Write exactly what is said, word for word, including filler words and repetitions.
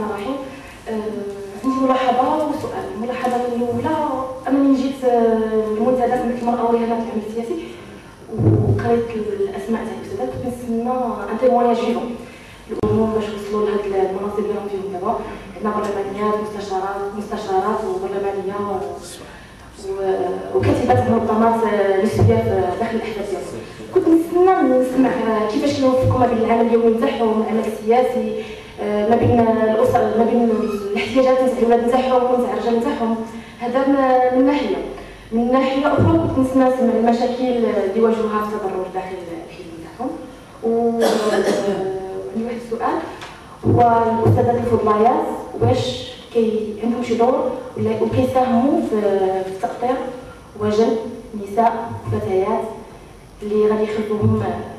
الرحمن الرحيم. عندي ملاحظه وسؤال. الملاحظه الاولى انني جيت المنتدى في المراه والرهانات العمل السياسي وقريت الاسماء تاع السادات، كنت نتسنى ان تيمونياج فيهم الامور باش وصلوا لهاد المناصب اللي راهم فيهم دابا. عندنا برلمانيات مستشارات مستشارات وبرلمانيه وكاتبات منظمات نسويه داخل الاحزاب ديالهم. كنت نتسنى نسمع كيفاش كيوفقوا ما بين العمل اليومي نتاعهم والعمل السياسي، ما بين الاسر، ما بين الاحتياجات نتاع الولاد نتاعهم ونتاع الرجال نتاعهم. هذا من ناحيه. من ناحيه اخرى كنت نتسنى نسمع المشاكل اللي واجهوها في التضرر داخل الحزب نتاعهم. وعندي واحد السؤال، هو الاستاذات الفضليات واش كي عندهم شي دور ولا وكيساهموا في التأطير وجل نساء فتيات اللي غادي يخلوهم